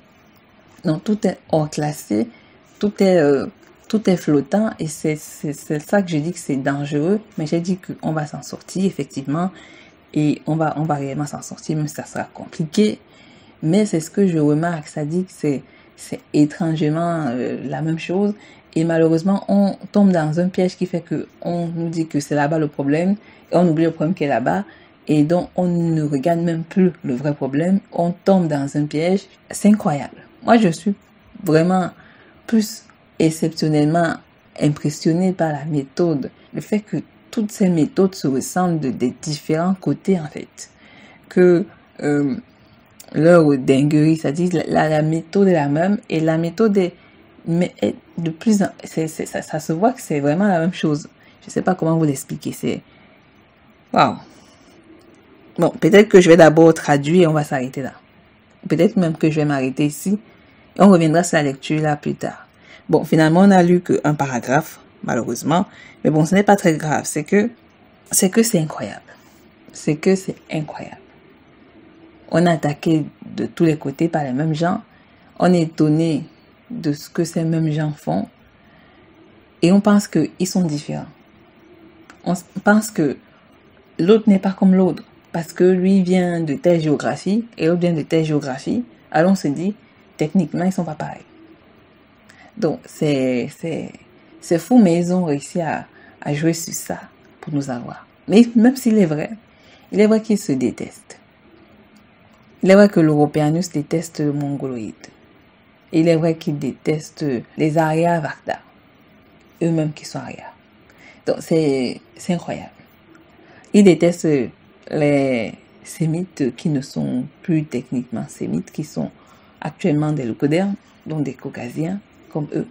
Donc tout est hors classé, tout est flottant et c'est ça que je dis que c'est dangereux, mais j'ai dit qu'on va s'en sortir effectivement et on va réellement s'en sortir, même si ça sera compliqué, mais c'est ce que je remarque, ça dit que c'est étrangement la même chose. Et malheureusement, on tombe dans un piège qui fait que on nous dit que c'est là-bas le problème et on oublie le problème qui est là-bas. Et donc, on ne regarde même plus le vrai problème. On tombe dans un piège. C'est incroyable. Moi, je suis vraiment plus exceptionnellement impressionnée par la méthode. Le fait que toutes ces méthodes se ressemblent des différents côtés, en fait. Que leur dinguerie, c'est-à-dire la méthode est la même et la méthode est... Mais de plus en ça se voit que c'est vraiment la même chose. Je sais pas comment vous l'expliquer. C'est waouh. Bon, peut-être que je vais d'abord traduire et on va s'arrêter là. Peut-être même que je vais m'arrêter ici et on reviendra sur la lecture là plus tard. Bon, finalement on a lu qu'un paragraphe malheureusement, mais bon, ce n'est pas très grave. C'est que c'est incroyable. C'est que c'est incroyable. On est attaqué de tous les côtés par les mêmes gens. On est étonné de ce que ces mêmes gens font et on pense qu'ils sont différents. On pense que l'autre n'est pas comme l'autre parce que lui vient de telle géographie et l'autre vient de telle géographie. Alors on se dit, techniquement, ils sont pas pareils. Donc, c'est fou, mais ils ont réussi à jouer sur ça pour nous avoir. Mais même s'il est vrai qu'ils se détestent. Il est vrai que l'Européanus déteste le mongoloïde. Il est vrai qu'ils détestent les Arya Varda, eux-mêmes qui sont Arya. Donc c'est incroyable. Ils détestent les sémites qui ne sont plus techniquement sémites, qui sont actuellement des Locoderm, donc des Caucasiens comme eux.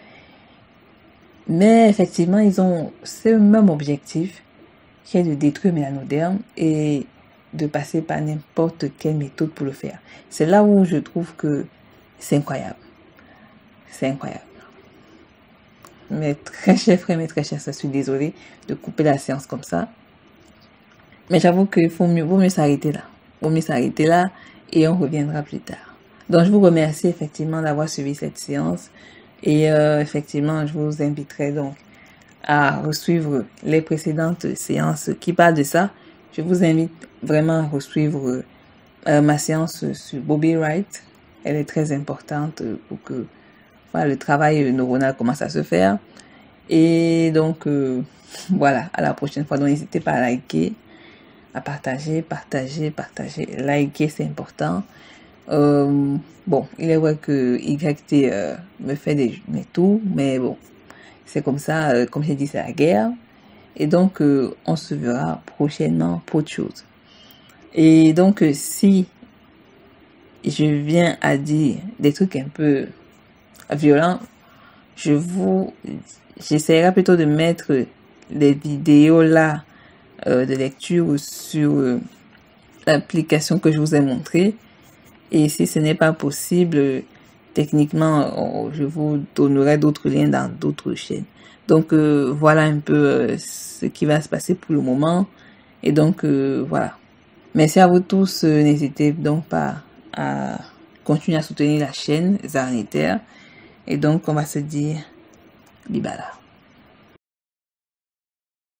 Mais effectivement, ils ont ce même objectif qui est de détruire Méanoderm et de passer par n'importe quelle méthode pour le faire. C'est là où je trouve que c'est incroyable. C'est incroyable. Mes très chers frères, mes très chers sœurs, je suis désolée de couper la séance comme ça. Mais j'avoue qu'il vaut mieux s'arrêter là. Vaut mieux s'arrêter là et on reviendra plus tard. Donc, je vous remercie effectivement d'avoir suivi cette séance. Et effectivement, je vous inviterai donc à resuivre les précédentes séances qui parlent de ça. Je vous invite vraiment à resuivre ma séance sur Bobby Wright. Elle est très importante pour que le travail neuronal commence à se faire. Et donc, voilà, à la prochaine fois. Donc, n'hésitez pas à liker, à partager. Liker, c'est important. Bon, il est vrai que YT me fait mes tours, mais bon, c'est comme ça, comme j'ai dit, c'est la guerre. Et donc, on se verra prochainement pour autre chose. Et donc, si je viens à dire des trucs un peu violents, j'essaierai plutôt de mettre les vidéos là de lecture sur l'application que je vous ai montrée. Et si ce n'est pas possible, techniquement, je vous donnerai d'autres liens dans d'autres chaînes. Donc, voilà un peu ce qui va se passer pour le moment. Et donc, voilà. Merci à vous tous. N'hésitez donc pas à continuer à soutenir la chaîne Zarniter. Et donc, on va se dire Bibala.